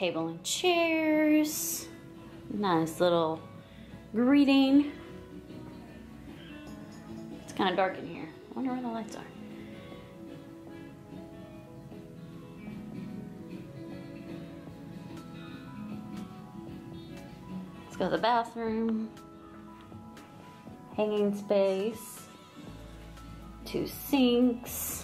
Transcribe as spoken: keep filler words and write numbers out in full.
table and chairs. Nice little greeting. It's kind of dark in here. I wonder where the lights are. Let's go to the bathroom. Hanging space. Two sinks.